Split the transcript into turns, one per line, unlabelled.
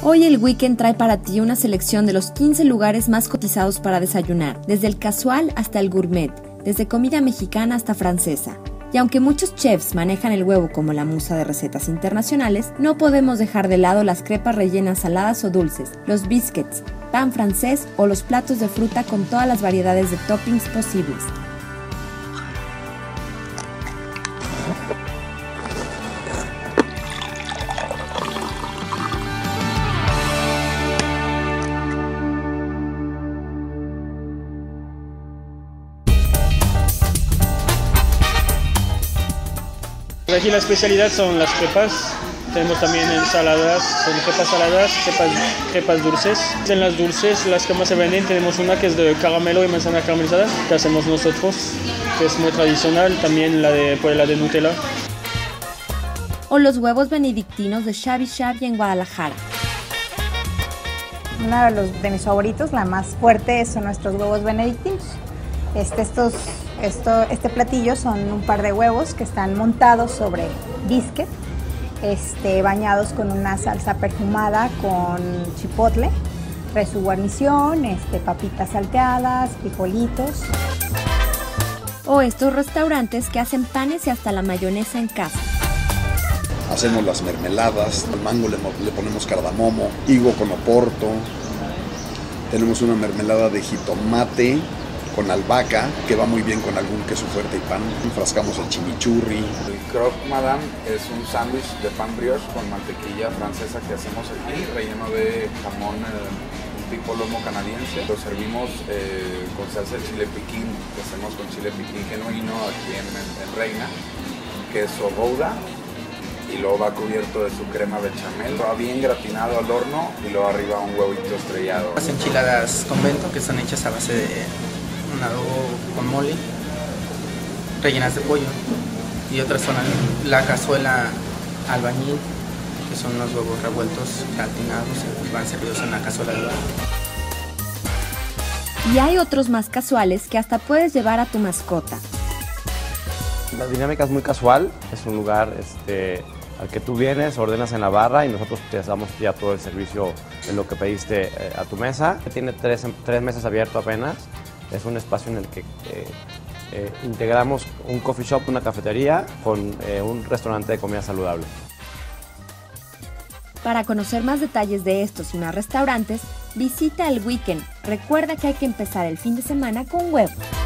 Hoy el Weekend trae para ti una selección de los 15 lugares más cotizados para desayunar, desde el casual hasta el gourmet, desde comida mexicana hasta francesa. Y aunque muchos chefs manejan el huevo como la musa de recetas internacionales, no podemos dejar de lado las crepas rellenas saladas o dulces, los biscuits, pan francés o los platos de fruta con todas las variedades de toppings posibles.
Aquí la especialidad son las crepas, tenemos también ensaladas, son crepas saladas, crepas dulces. En las dulces, las que más se venden, tenemos una que es de caramelo y manzana caramelizada, que hacemos nosotros, que es muy tradicional, también la de Nutella.
O los huevos benedictinos de Shabby Shabby en Guadalajara.
Uno de mis favoritos, la más fuerte, son nuestros huevos benedictinos. Este platillo son un par de huevos que están montados sobre biscuit, bañados con una salsa perfumada con chipotle, trae su guarnición, papitas salteadas, frijolitos.
O estos restaurantes que hacen panes y hasta la mayonesa en casa.
Hacemos las mermeladas, al mango le ponemos cardamomo, higo con oporto, tenemos una mermelada de jitomate con albahaca, que va muy bien con algún queso fuerte y pan. Enfrascamos el chimichurri.
El croque madame es un sándwich de pan brioche con mantequilla francesa que hacemos aquí, relleno de jamón tipo lomo canadiense. Lo servimos con salsa de chile piquín, que hacemos con chile piquín genuino aquí en Reina, queso gouda, y luego va cubierto de su crema bechamel, va bien gratinado al horno y luego arriba un huevito estrellado.
Las enchiladas convento, que están hechas a base de un adobo con mole, rellenas de pollo, y otras son la cazuela albañil, que son los huevos revueltos, gratinados y van servidos en la cazuela de barro.
Y hay otros más casuales que hasta puedes llevar a tu mascota.
La dinámica es muy casual, es un lugar al que tú vienes, ordenas en la barra y nosotros te damos ya todo el servicio de lo que pediste a tu mesa. Tiene tres meses abierto apenas. Es un espacio en el que integramos un coffee shop, una cafetería con un restaurante de comida saludable.
Para conocer más detalles de estos y más restaurantes, visita el Weekend. Recuerda que hay que empezar el fin de semana con huevo.